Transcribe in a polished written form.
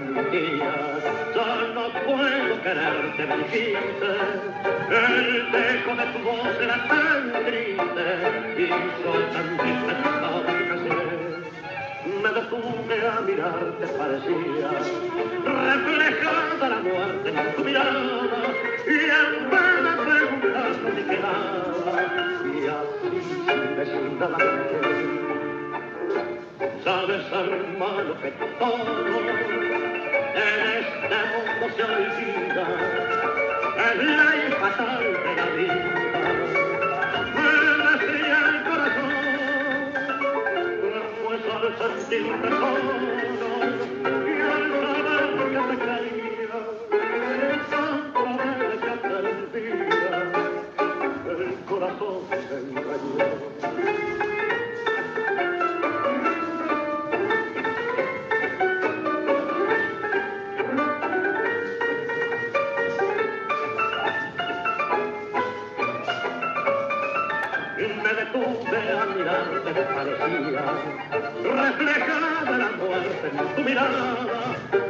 mía, yo no puedo quererte, me dijiste. El dejo de tu voz era tan triste y yo tan triste estaba que casé. Me detuve a mirarte, parecía reflejada la muerte en tu mirada, y en vez de preguntar ni quedaba, y así sin decir nada más. Sabes, hermano, que todo en este mundo se olvida, es ley fatal de la vida. Me decía el corazón, pues al sentirte solo y al saber que te quería, tanto vez que perdía, el corazón se engañó. Me detuve a mirarte, me parecía reflejada la muerte en tu mirada.